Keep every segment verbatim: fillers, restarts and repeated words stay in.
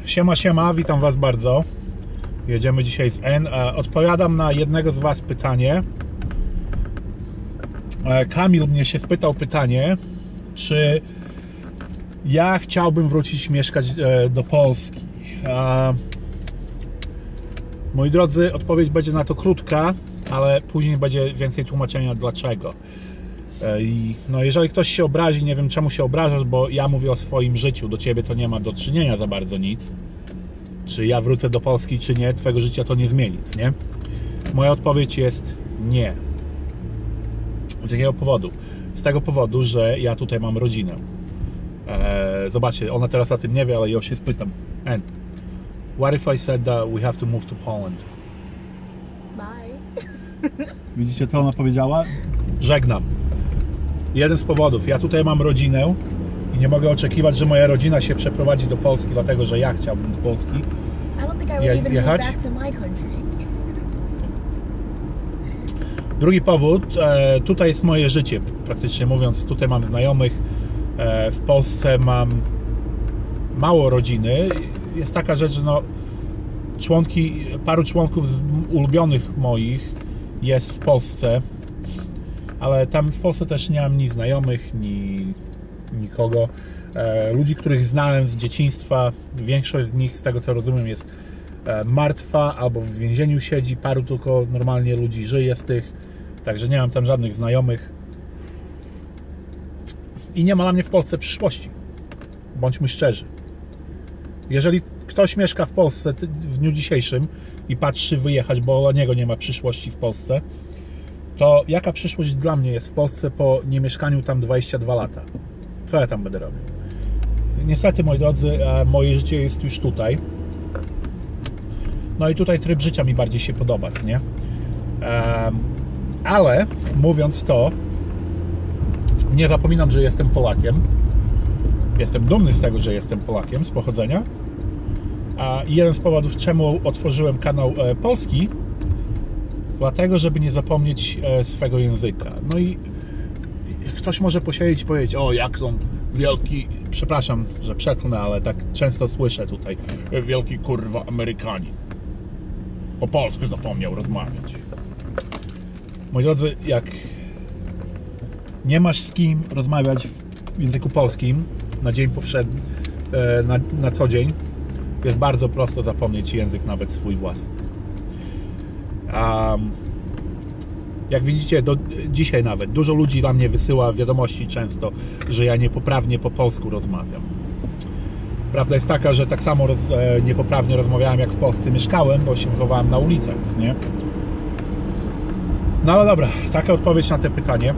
Siema, siema, witam Was bardzo. Jedziemy dzisiaj z N. Odpowiadam na jednego z Was pytanie. Kamil mnie się spytał pytanie, czy ja chciałbym wrócić mieszkać do Polski. Moi drodzy, odpowiedź będzie na to krótka, ale później będzie więcej tłumaczenia dlaczego. I no jeżeli ktoś się obrazi, nie wiem czemu się obrażasz, bo ja mówię o swoim życiu, do Ciebie to nie ma do czynienia za bardzo nic. Czy ja wrócę do Polski, czy nie, Twojego życia to nie zmieni, nie? Moja odpowiedź jest nie. Z jakiego powodu? Z tego powodu, że ja tutaj mam rodzinę. Eee, zobaczcie, ona teraz o tym nie wie, ale ja się spytam. And what if I said that we have to move to Poland? Bye. Widzicie, co ona powiedziała? Żegnam. Jeden z powodów. Ja tutaj mam rodzinę i nie mogę oczekiwać, że moja rodzina się przeprowadzi do Polski, dlatego że ja chciałbym do Polski I don't think I would je even jechać. move back to my country. Drugi powód, e, tutaj jest moje życie, praktycznie mówiąc, tutaj mam znajomych, e, w Polsce mam mało rodziny. Jest taka rzecz, że no, członki, paru członków z ulubionych moich jest w Polsce, ale tam w Polsce też nie mam ni znajomych, ni nikogo. E, ludzi, których znałem z dzieciństwa, większość z nich, z tego co rozumiem, jest e, martwa albo w więzieniu siedzi, paru tylko normalnie ludzi żyje z tych, także nie mam tam żadnych znajomych i nie ma dla mnie w Polsce przyszłości. Bądźmy szczerzy. Jeżeli ktoś mieszka w Polsce w dniu dzisiejszym i patrzy wyjechać, bo dla niego nie ma przyszłości w Polsce, to jaka przyszłość dla mnie jest w Polsce po niemieszkaniu tam dwadzieścia dwa lata? Co ja tam będę robił? Niestety, moi drodzy, moje życie jest już tutaj. No i tutaj tryb życia mi bardziej się podoba, nie? Ale mówiąc to, nie zapominam, że jestem Polakiem. Jestem dumny z tego, że jestem Polakiem z pochodzenia. I jeden z powodów, czemu otworzyłem kanał polski, dlatego, żeby nie zapomnieć swego języka. No i ktoś może posiedzieć i powiedzieć: o, jak to wielki, przepraszam, że przeklnę, ale tak często słyszę tutaj, wielki kurwa Amerykanin po polsku zapomniał rozmawiać. Moi drodzy, jak nie masz z kim rozmawiać w języku polskim na dzień powszedni, na, na co dzień, jest bardzo prosto zapomnieć język nawet swój własny. Um, jak widzicie, do dzisiaj nawet dużo ludzi dla mnie wysyła wiadomości często, że ja niepoprawnie po polsku rozmawiam. Prawda jest taka, że tak samo roz, e, niepoprawnie rozmawiałem, jak w Polsce mieszkałem, bo się wychowałem na ulicach, nie? No ale dobra, taka odpowiedź na to pytanie.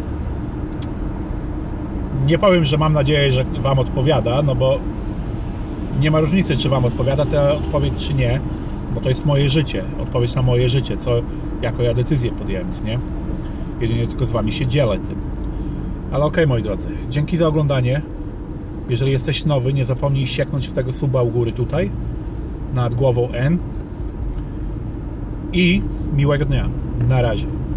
Nie powiem, że mam nadzieję, że Wam odpowiada, no bo nie ma różnicy, czy Wam odpowiada ta odpowiedź, czy nie, bo to jest moje życie, odpowiedź na moje życie, co jako ja decyzję podjąłem, nie? Jedynie tylko z Wami się dzielę tym. Ale okej, okay, moi drodzy, dzięki za oglądanie. Jeżeli jesteś nowy, nie zapomnij sieknąć w tego suba u góry tutaj, nad głową N. I miłego dnia. Na razie.